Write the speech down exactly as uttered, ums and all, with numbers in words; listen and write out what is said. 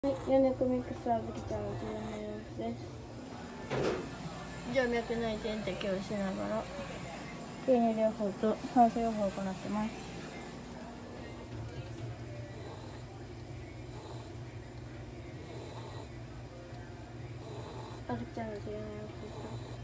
はい、ヨネコミックスはブリちゃんの自分の様子です。静脈内点滴をしながら吸入療法と酸素療法を行ってます。あるちゃんの自分の様子です。